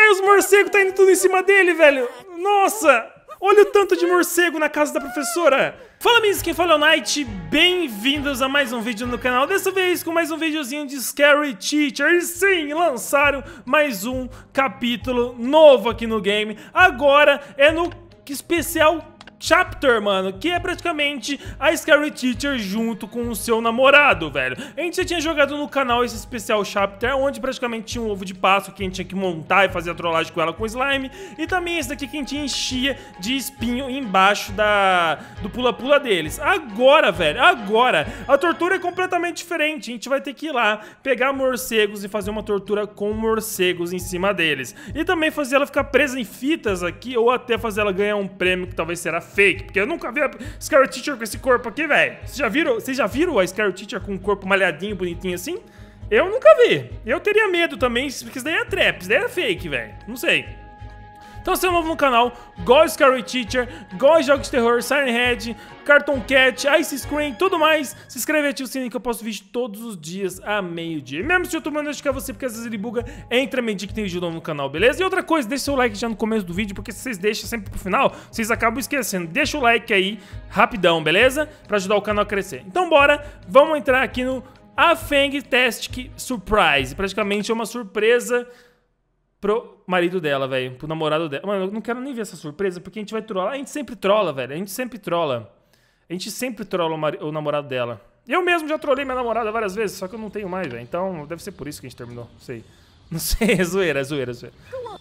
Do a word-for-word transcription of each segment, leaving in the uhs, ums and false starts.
os morcegos tá indo tudo em cima dele, velho. Nossa! Olha o tanto de morcego na casa da professora. Fala, amigos, quem fala é o Knight. Bem-vindos a mais um vídeo no canal. Dessa vez com mais um videozinho de Scary Teacher. E sim, lançaram mais um capítulo novo aqui no game. Agora é no especial Chapter, mano, que é praticamente a Scary Teacher junto com o seu namorado, velho. A gente já tinha jogado no canal esse especial Chapter, onde praticamente tinha um ovo de Páscoa que a gente tinha que montar e fazer a trollagem com ela com slime. E também esse daqui que a gente enchia de espinho embaixo da do pula-pula deles. Agora, velho, agora, a tortura é completamente diferente. A gente vai ter que ir lá, pegar morcegos e fazer uma tortura com morcegos em cima deles. E também fazer ela ficar presa em fitas aqui, ou até fazer ela ganhar um prêmio que talvez será fake, porque eu nunca vi a Scary Teacher com esse corpo aqui, velho. Vocês já viram? Vocês já viram a Scary Teacher com um corpo malhadinho, bonitinho assim? Eu nunca vi. Eu teria medo também, porque isso daí é trap, isso daí é fake, velho. Não sei. Então, se é novo no canal, gosta de Scary Teacher, gosta de jogos de terror, Siren Head, Cartoon Cat, Ice Screen, tudo mais, se inscreve e ativa o sininho que eu posto vídeo todos os dias a meio-dia. E mesmo se o YouTube não notificar você, porque às vezes ele buga, entra meio-dia que tem vídeo novo no canal, beleza? E outra coisa, deixa seu like já no começo do vídeo, porque se vocês deixam sempre pro final, vocês acabam esquecendo. Deixa o like aí, rapidão, beleza? Pra ajudar o canal a crescer. Então bora, vamos entrar aqui no A Fang Tastic Surprise. Praticamente é uma surpresa pro marido dela, velho, pro namorado dela. Mano, eu não quero nem ver essa surpresa, porque a gente vai trollar. A gente sempre trola, velho, a gente sempre trola. A gente sempre trola o, mar... o namorado dela. Eu mesmo já trolei minha namorada várias vezes, só que eu não tenho mais, velho. Então, deve ser por isso que a gente terminou. Não sei. Não sei, é zoeira, é zoeira, é zoeira.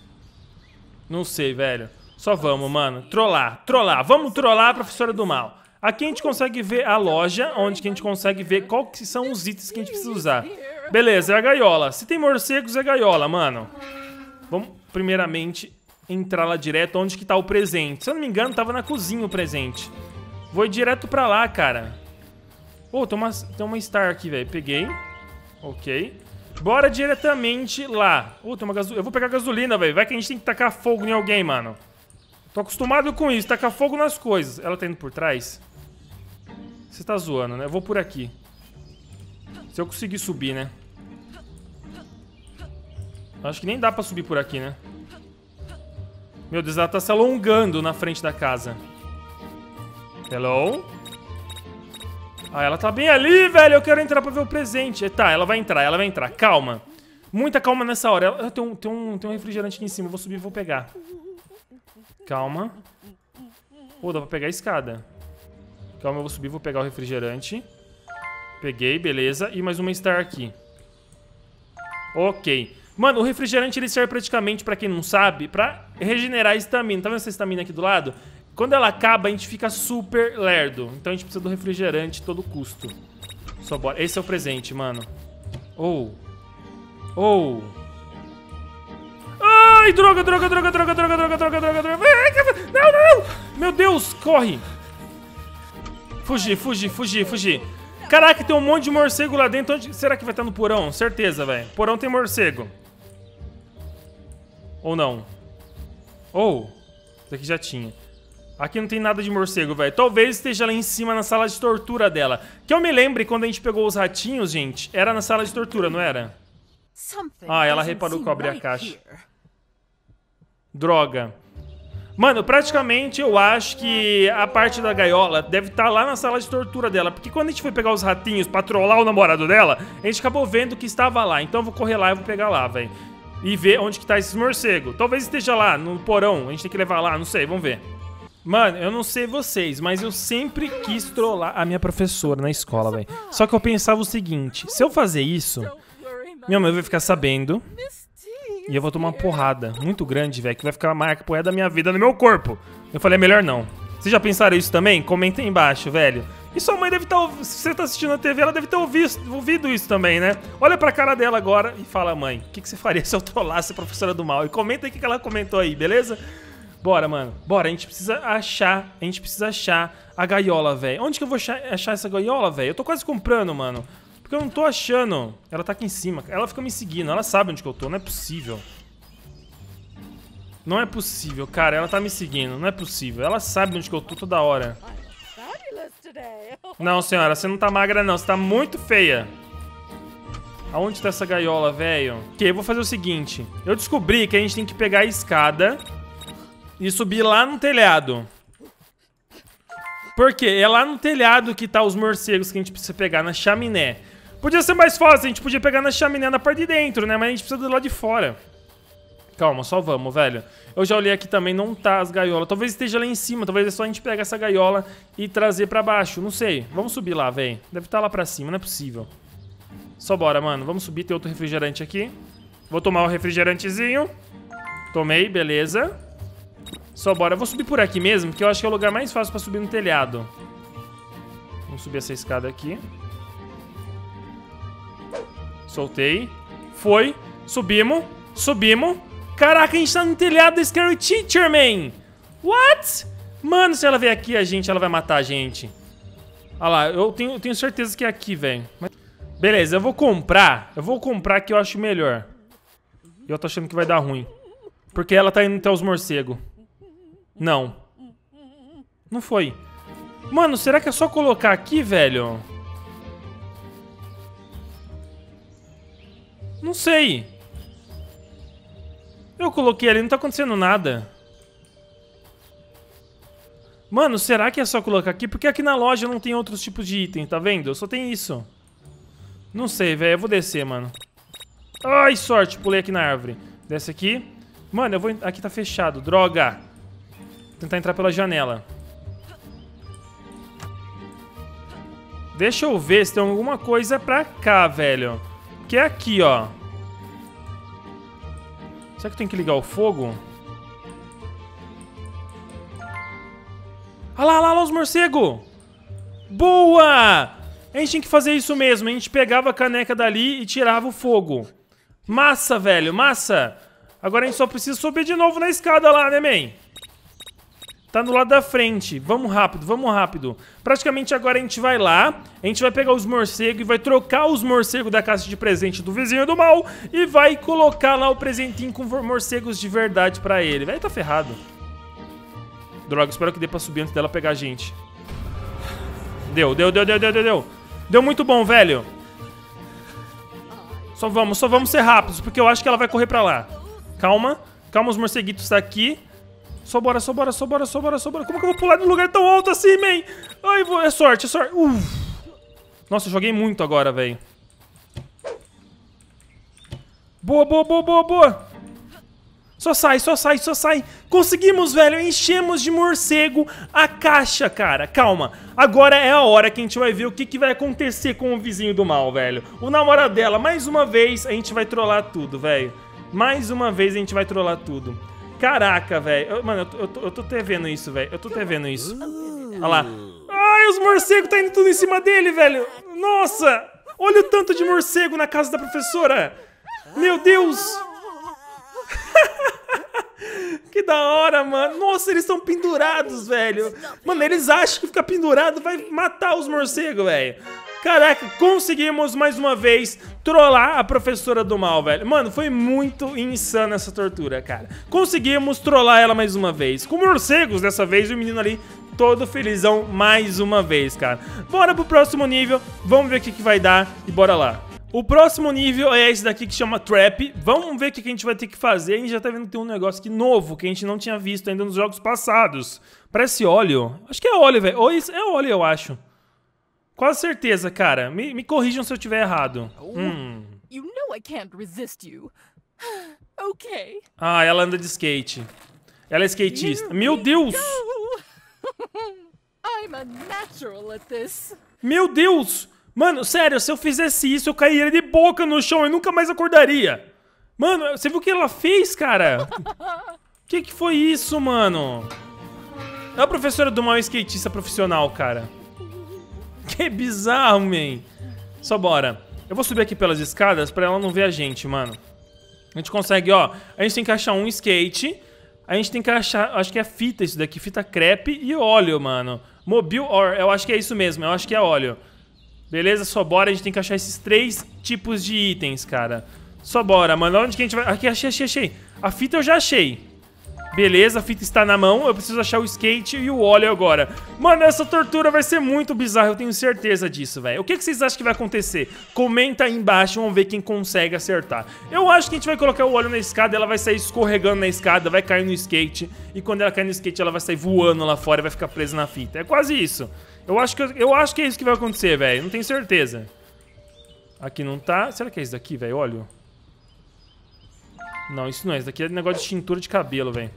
Não sei, velho. Só vamos, mano. Trollar, trollar. Vamos trollar a professora do mal. Aqui a gente consegue ver a loja, onde que a gente consegue ver qual que são os itens que a gente precisa usar. Beleza, é a gaiola. Se tem morcegos, é gaiola, mano. Vamos, primeiramente, entrar lá direto onde que tá o presente. Se eu não me engano, tava na cozinha o presente. Vou ir direto pra lá, cara. Pô, oh, tem uma, tem uma star aqui, velho. Peguei. Ok. Bora diretamente lá. Oh, tem uma gasolina. Eu vou pegar gasolina, velho. Vai que a gente tem que tacar fogo em alguém, mano. Tô acostumado com isso, tacar fogo nas coisas. Ela tá indo por trás? Você tá zoando, né? Eu vou por aqui. Se eu conseguir subir, né? Acho que nem dá pra subir por aqui, né? Meu Deus, ela tá se alongando na frente da casa. Hello? Ah, ela tá bem ali, velho. Eu quero entrar pra ver o presente. Tá, ela vai entrar, ela vai entrar. Calma. Muita calma nessa hora. Ela... Tem, um, tem, um, tem um refrigerante aqui em cima. Eu vou subir e vou pegar. Calma. Pô, dá pra pegar a escada. Calma, eu vou subir e vou pegar o refrigerante. Peguei, beleza. E mais uma star aqui. Ok. Mano, o refrigerante ele serve praticamente, pra quem não sabe, pra regenerar a estamina. Tá vendo essa estamina aqui do lado? Quando ela acaba, a gente fica super lerdo. Então a gente precisa do refrigerante a todo custo. Só bora. Esse é o presente, mano. Oh. Oh. Ai, droga, droga, droga, droga, droga, droga, droga, droga, droga. Não, não. Meu Deus, corre. Fugir, fugir, fugir, fugir. Caraca, tem um monte de morcego lá dentro. Onde... Será que vai estar no porão? Certeza, velho. Porão tem morcego. Ou não? Ou... Isso aqui já tinha. Aqui não tem nada de morcego, velho. Talvez esteja lá em cima na sala de tortura dela. Que eu me lembre, quando a gente pegou os ratinhos, gente, era na sala de tortura, não era? Ah, ela reparou que eu abri a caixa. Droga. Mano, praticamente eu acho que a parte da gaiola deve estar lá na sala de tortura dela. Porque quando a gente foi pegar os ratinhos pra trollar o namorado dela, a gente acabou vendo que estava lá. Então eu vou correr lá e vou pegar lá, velho. E ver onde que tá esses morcegos. Talvez esteja lá, no porão. A gente tem que levar lá, não sei, vamos ver. Mano, eu não sei vocês, mas eu sempre quis trollar a minha professora na escola, velho. Só que eu pensava o seguinte, se eu fazer isso, minha mãe vai ficar sabendo e eu vou tomar uma porrada muito grande, velho, que vai ficar a marca pro resto da minha vida no meu corpo. Eu falei, é melhor não. Vocês já pensaram isso também? Comenta aí embaixo, velho. E sua mãe deve estar... Se você tá assistindo a T V, ela deve ter ouvido, ouvido isso também, né? Olha pra cara dela agora e fala, mãe, o que, que você faria se eu trollasse a professora do mal? E comenta aí o que, que ela comentou aí, beleza? Bora, mano. Bora, a gente precisa achar... A gente precisa achar a gaiola, velho. Onde que eu vou achar, achar essa gaiola, velho? Eu tô quase comprando, mano. Porque eu não tô achando. Ela tá aqui em cima. Ela fica me seguindo. Ela sabe onde que eu tô. Não é possível. Não é possível, cara. Ela tá me seguindo. Não é possível. Ela sabe onde que eu tô toda hora. Não, senhora. Você não tá magra, não. Você tá muito feia. Aonde tá essa gaiola, velho? Ok, eu vou fazer o seguinte. Eu descobri que a gente tem que pegar a escada e subir lá no telhado. Por quê? É lá no telhado que tá os morcegos que a gente precisa pegar, na chaminé. Podia ser mais fácil, a gente podia pegar na chaminé na parte de dentro, né? Mas a gente precisa do lado de fora. Calma, só vamos, velho. Eu já olhei aqui também, não tá as gaiolas. Talvez esteja lá em cima, talvez é só a gente pegar essa gaiola e trazer pra baixo. Não sei. Vamos subir lá, velho. Deve estar lá pra cima, não é possível. Só bora, mano. Vamos subir, tem outro refrigerante aqui. Vou tomar o refrigerantezinho. Tomei, beleza. Só bora. Eu vou subir por aqui mesmo, porque eu acho que é o lugar mais fácil pra subir no telhado. Vamos subir essa escada aqui. Soltei. Foi. Subimos. Subimos. Caraca, a gente tá no telhado da Scary Teacher, man. What? Mano, se ela vier aqui, a gente, ela vai matar a gente. Olha lá, eu tenho, eu tenho certeza que é aqui, velho. Beleza, eu vou comprar. Eu vou comprar que eu acho melhor. Eu tô achando que vai dar ruim. Porque ela tá indo até os morcegos. Não. Não foi. Mano, será que é só colocar aqui, velho? Não sei. Eu coloquei ali, não tá acontecendo nada. Mano, será que é só colocar aqui? Porque aqui na loja não tem outros tipos de item, tá vendo? Só tem isso. Não sei, velho. Eu vou descer, mano. Ai, sorte. Pulei aqui na árvore. Desce aqui. Mano, eu vou... Aqui tá fechado. Droga. Vou tentar entrar pela janela. Deixa eu ver se tem alguma coisa pra cá, velho. Que é aqui, ó. Será que eu tenho que ligar o fogo? Ah lá, lá, lá os morcegos! Boa! A gente tinha que fazer isso mesmo. A gente pegava a caneca dali e tirava o fogo. Massa, velho, massa! Agora a gente só precisa subir de novo na escada lá, né, man? Tá no lado da frente. Vamos rápido, vamos rápido. Praticamente agora a gente vai lá, a gente vai pegar os morcegos e vai trocar os morcegos da caixa de presente do vizinho do mal e vai colocar lá o presentinho com morcegos de verdade pra ele. Vai, tá ferrado. Droga, espero que dê pra subir antes dela pegar a gente. Deu, deu, deu, deu, deu, deu, deu. Deu muito bom, velho. Só vamos, só vamos ser rápidos, porque eu acho que ela vai correr pra lá. Calma, calma, os morceguitos tá aqui. Só bora, só bora, só bora, só bora, só bora. Como que eu vou pular num lugar tão alto assim, man? Ai, vou... é sorte, é sorte. Uf. Nossa, eu joguei muito agora, velho. Boa, boa, boa, boa, boa. Só sai, só sai, só sai. Conseguimos, velho. Enchemos de morcego a caixa, cara. Calma. Agora é a hora que a gente vai ver o que, que vai acontecer com o vizinho do mal, velho. O namorado dela. Mais uma vez, a gente vai trollar tudo, velho. Mais uma vez, a gente vai trollar tudo. Caraca, velho. Mano, eu tô, eu, tô, eu tô até vendo isso, velho. Eu tô até vendo isso. Olha lá. Ai, os morcegos tá indo tudo em cima dele, velho. Nossa. Olha o tanto de morcego na casa da professora. Meu Deus. Que da hora, mano. Nossa, eles estão pendurados, velho. Mano, eles acham que ficar pendurado vai matar os morcegos, velho. Caraca, conseguimos mais uma vez trollar a professora do mal, velho. Mano, foi muito insana essa tortura, cara. Conseguimos trollar ela mais uma vez. Com morcegos dessa vez, e o menino ali todo felizão mais uma vez, cara. Bora pro próximo nível, vamos ver o que, que vai dar e bora lá. O próximo nível é esse daqui que chama Trap. Vamos ver o que a gente vai ter que fazer. A gente já tá vendo que tem um negócio aqui novo que a gente não tinha visto ainda nos jogos passados. Parece óleo. Acho que é óleo, velho. Ou isso é óleo, eu acho. Quase certeza, cara. Me, me corrijam se eu tiver errado. Hum. You know I can't resist you. Okay. Ah, ela anda de skate. Ela é skatista. Meu Deus! I'm a natural at this. Meu Deus! Mano, sério, se eu fizesse isso, eu cairia de boca no chão e nunca mais acordaria. Mano, você viu o que ela fez, cara? Que que foi isso, mano? É a professora do mal skatista profissional, cara. Que bizarro, man. Só bora. Eu vou subir aqui pelas escadas pra ela não ver a gente, mano. A gente consegue, ó. A gente tem que achar um skate. A gente tem que achar, acho que é fita isso daqui. Fita crepe e óleo, mano. Mobile Or, eu acho que é isso mesmo. Eu acho que é óleo. Beleza, só bora. A gente tem que achar esses três tipos de itens, cara. Só bora, mano. Onde que a gente vai... Aqui, achei, achei, achei. A fita eu já achei. Beleza, a fita está na mão. Eu preciso achar o skate e o óleo agora. Mano, essa tortura vai ser muito bizarra. Eu tenho certeza disso, velho. O que, que vocês acham que vai acontecer? Comenta aí embaixo. Vamos ver quem consegue acertar. Eu acho que a gente vai colocar o óleo na escada. Ela vai sair escorregando na escada. Vai cair no skate. E quando ela cair no skate, ela vai sair voando lá fora e vai ficar presa na fita. É quase isso. Eu acho que, eu acho que é isso que vai acontecer, velho. Não tenho certeza. Aqui não tá. Será que é isso daqui, velho? Óleo? Não, isso não é. Isso daqui é negócio de tintura de cabelo, velho.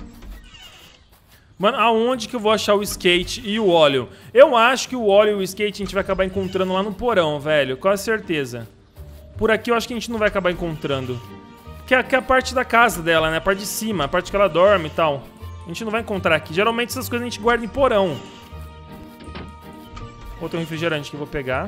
Mano, aonde que eu vou achar o skate e o óleo? Eu acho que o óleo e o skate a gente vai acabar encontrando lá no porão, velho. Quase certeza. Por aqui eu acho que a gente não vai acabar encontrando. Que é, que é a parte da casa dela, né? A parte de cima, a parte que ela dorme e tal. A gente não vai encontrar aqui. Geralmente essas coisas a gente guarda em porão. Outro refrigerante que eu vou pegar.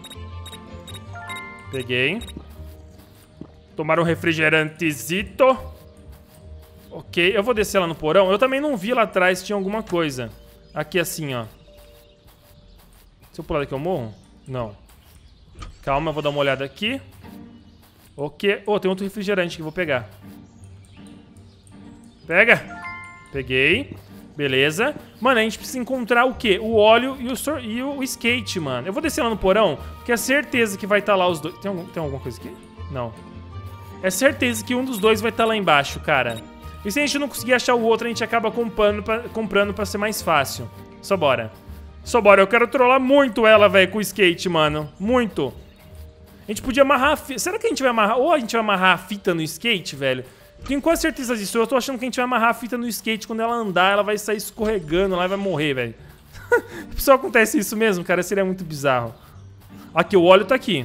Peguei. Tomar um refrigerantezito. Ok, eu vou descer lá no porão. Eu também não vi lá atrás se tinha alguma coisa. Aqui assim, ó. Se eu pular daqui eu morro? Não. Calma, eu vou dar uma olhada aqui. Ok. Oh, tem outro refrigerante que eu vou pegar. Pega. Peguei. Beleza. Mano, a gente precisa encontrar o quê? O óleo e o, sor... e o skate, mano. Eu vou descer lá no porão, porque é certeza que vai estar lá os dois. Tem, algum... tem alguma coisa aqui? Não. É certeza que um dos dois vai estar lá embaixo, cara. E se a gente não conseguir achar o outro, a gente acaba comprando pra, comprando pra ser mais fácil. Só bora. Só bora. Eu quero trollar muito ela, velho, com o skate, mano. Muito. A gente podia amarrar a fita. Será que a gente vai amarrar... Ou a gente vai amarrar a fita no skate, velho? Tenho quase certeza disso. Eu tô achando que a gente vai amarrar a fita no skate. Quando ela andar, ela vai sair escorregando lá e vai morrer, velho. Só acontece isso mesmo, cara. Seria muito bizarro. Aqui, o óleo tá aqui.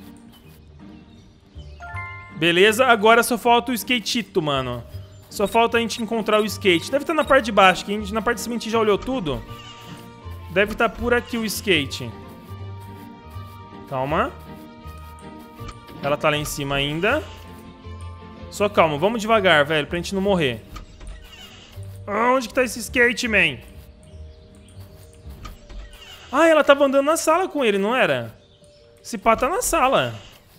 Beleza. Agora só falta o skatito, mano. Só falta a gente encontrar o skate. Deve estar na parte de baixo, que a gente, na parte de cima a gente já olhou tudo. Deve estar por aqui o skate. Calma. Ela tá lá em cima ainda. Só calma, vamos devagar, velho, pra gente não morrer. Onde que tá esse skate, man? Ah, ela tava andando na sala com ele, não era? Esse pá tá na sala.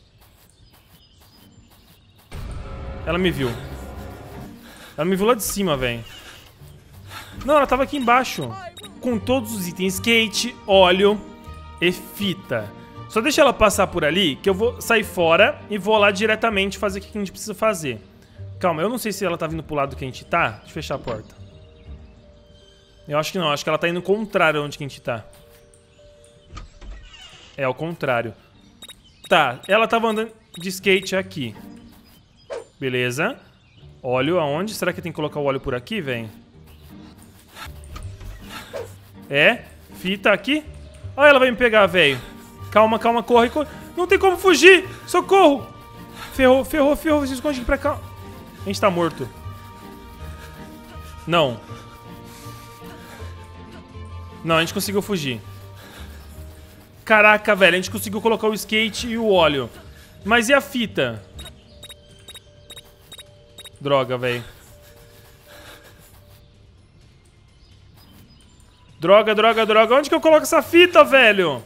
Ela me viu. Ela me viu lá de cima, velho. Não, ela tava aqui embaixo. Com todos os itens. Skate, óleo e fita. Só deixa ela passar por ali, que eu vou sair fora e vou lá diretamente fazer o que a gente precisa fazer. Calma, eu não sei se ela tá vindo pro lado que a gente tá. Deixa eu fechar a porta. Eu acho que não, acho que ela tá indo ao contrário onde que a gente tá. É, ao contrário. Tá, ela tava andando de skate aqui. Beleza. Óleo aonde? Será que tem que colocar o óleo por aqui, velho? É? Fita aqui? Ah, ela vai me pegar, velho. Calma, calma, corre, corre. Não tem como fugir. Socorro. Ferrou, ferrou, ferrou. Se esconde aqui pra cá. A gente tá morto. Não. Não, a gente conseguiu fugir. Caraca, velho. A gente conseguiu colocar o skate e o óleo. Mas e a fita? Droga, velho. Droga, droga, droga. Onde que eu coloco essa fita, velho?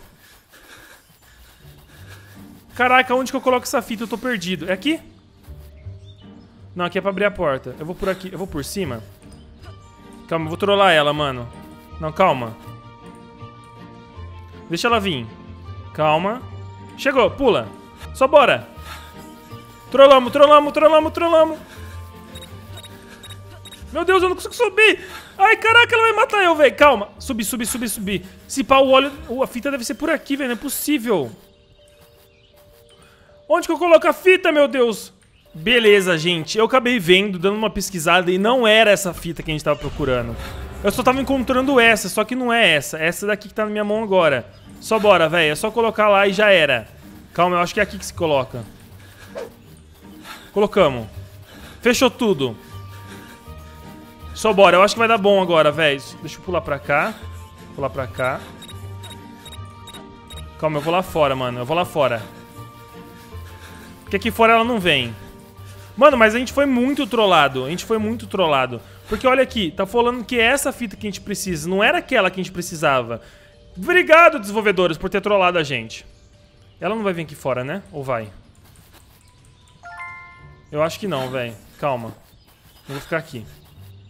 Caraca, onde que eu coloco essa fita? Eu tô perdido. É aqui? Não, aqui é pra abrir a porta. Eu vou por aqui. Eu vou por cima. Calma, eu vou trollar ela, mano. Não, calma. Deixa ela vir. Calma. Chegou, pula. Só bora. Trollamos, trollamos, trollamos, trollamos. Meu Deus, eu não consigo subir. Ai, caraca, ela vai matar eu, velho. Calma. Subir, subir, subir, subir. Se pá, o óleo... A fita deve ser por aqui, velho. Não é possível. Onde que eu coloco a fita, meu Deus? Beleza, gente. Eu acabei vendo, dando uma pesquisada, e não era essa fita que a gente tava procurando. Eu só tava encontrando essa, só que não é essa. Essa daqui que tá na minha mão agora. Só bora, velho. É só colocar lá e já era. Calma, eu acho que é aqui que se coloca. Colocamos. Fechou tudo. Só bora. Eu acho que vai dar bom agora, velho. Deixa eu pular pra cá. Pular pra cá. Calma, eu vou lá fora, mano. Eu vou lá fora. Porque aqui fora ela não vem. Mano, mas a gente foi muito trollado. A gente foi muito trollado. Porque olha aqui, tá falando que é essa fita que a gente precisa. Não era aquela que a gente precisava. Obrigado, desenvolvedores, por ter trollado a gente. Ela não vai vir aqui fora, né? Ou vai? Eu acho que não, velho. Calma. Eu vou ficar aqui.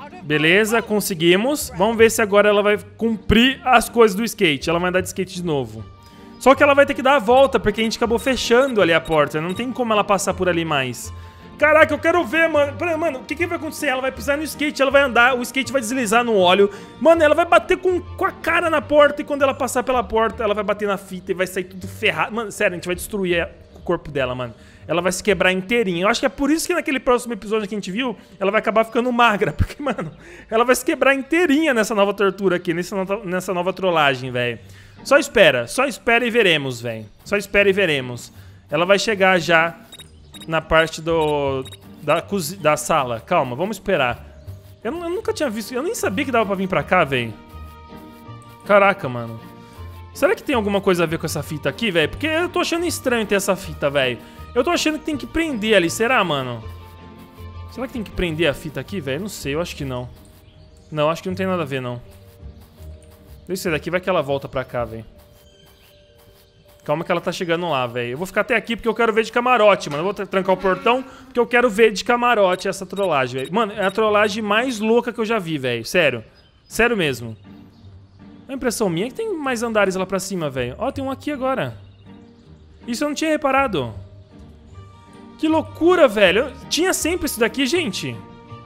Beleza, conseguimos. Vamos ver se agora ela vai cumprir as coisas do skate. Ela vai andar de skate de novo. Só que ela vai ter que dar a volta, porque a gente acabou fechando ali a porta. Não tem como ela passar por ali mais. Caraca, eu quero ver, mano. Mano, o que, que vai acontecer? Ela vai pisar no skate, ela vai andar, o skate vai deslizar no óleo. Mano, ela vai bater com, com a cara na porta e quando ela passar pela porta, ela vai bater na fita e vai sair tudo ferrado. Mano, sério, a gente vai destruir a, o corpo dela, mano. Ela vai se quebrar inteirinha. Eu acho que é por isso que naquele próximo episódio que a gente viu, ela vai acabar ficando magra. Porque, mano, ela vai se quebrar inteirinha nessa nova tortura aqui, nessa nova, nessa nova trollagem, velho. Só espera, só espera e veremos, velho. Só espera e veremos. Ela vai chegar já na parte do da, cozi da sala. Calma, vamos esperar. Eu, eu nunca tinha visto, eu nem sabia que dava pra vir pra cá, velho. Caraca, mano. Será que tem alguma coisa a ver com essa fita aqui, velho? Porque eu tô achando estranho ter essa fita, velho. Eu tô achando que tem que prender ali, será, mano? Será que tem que prender a fita aqui, velho? Não sei, eu acho que não. Não, acho que não tem nada a ver, não. Deixa eu sair daqui, vai que ela volta pra cá, velho. Calma que ela tá chegando lá, velho. Eu vou ficar até aqui porque eu quero ver de camarote, mano. Eu vou trancar o portão porque eu quero ver de camarote essa trollagem, velho. Mano, é a trollagem mais louca que eu já vi, velho. Sério. Sério mesmo. A impressão minha é que tem mais andares lá pra cima, velho. Ó, tem um aqui agora. Isso eu não tinha reparado. Que loucura, velho. Eu tinha sempre isso daqui, gente.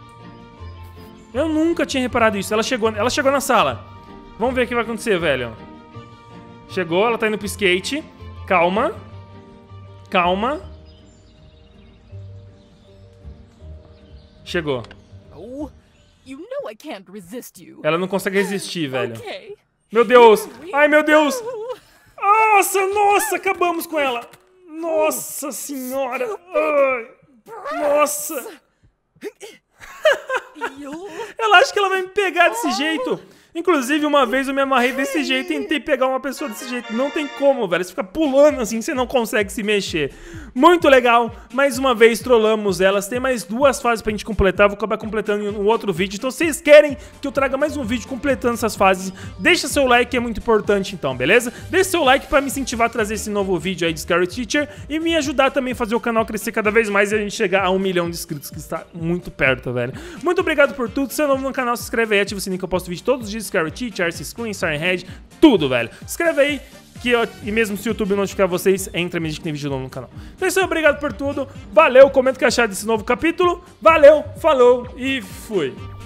Eu nunca tinha reparado isso. Ela chegou, ela chegou na sala. Vamos ver o que vai acontecer, velho. Chegou, ela tá indo pro skate. Calma. Calma. Chegou. Oh, you know I can't resist you. Ela não consegue resistir, velho. Okay. Meu Deus. Ai, meu Deus. Nossa, nossa, acabamos com ela. Nossa senhora. Ai. Nossa. Ela acha que ela vai me pegar desse jeito. Inclusive, uma vez eu me amarrei desse jeito e tentei pegar uma pessoa desse jeito. Não tem como, velho. Você fica pulando assim, você não consegue se mexer. Muito legal. Mais uma vez, trollamos elas. Tem mais duas fases pra gente completar. Vou acabar completando em um outro vídeo. Então, se vocês querem que eu traga mais um vídeo completando essas fases, deixa seu like, que é muito importante, então, beleza? Deixa seu like pra me incentivar a trazer esse novo vídeo aí de Scary Teacher e me ajudar também a fazer o canal crescer cada vez mais e a gente chegar a um milhão de inscritos, que está muito perto, velho. Muito obrigado por tudo. Se é novo no canal, se inscreve aí, ativa o sininho que eu posto vídeo todos os dias. Scary Teacher, Ice Screen, Siren Head, tudo, velho. Se inscreve aí, que eu, e mesmo se o YouTube notificar vocês, entra e me diz que tem vídeo novo no canal. Então é isso aí, obrigado por tudo. Valeu, comenta o que acharam desse novo capítulo. Valeu, falou e fui.